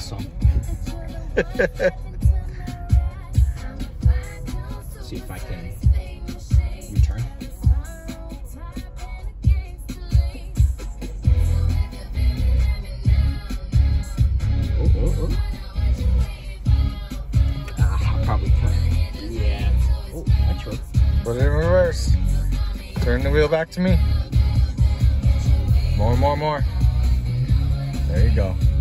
song. See if I can return. Oh. I'll probably cut. Yeah. Oh, that's right. Put it in reverse. Turn the wheel back to me. More. There you go.